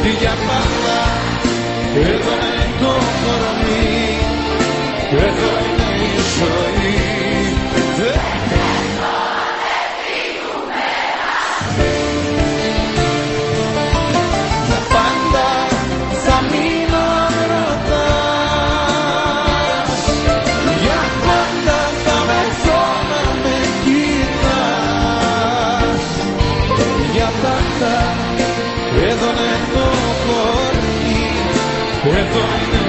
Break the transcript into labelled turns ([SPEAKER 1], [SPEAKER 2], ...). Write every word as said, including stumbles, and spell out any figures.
[SPEAKER 1] για πάντα. Εδώ είναι το κορμί, εδώ είναι η ζωή. Για πάντα θα μείνω αν ρωτάς, για πάντα θα μεθώ να με κοιτάς. Για πάντα εδώ είναι το κορμί, εδώ είναι